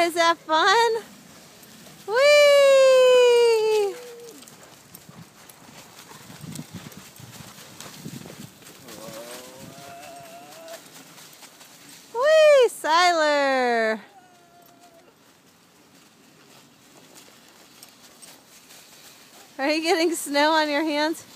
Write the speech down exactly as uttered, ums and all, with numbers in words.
is that fun? Whee! Whee, Siler! Are you getting snow on your hands?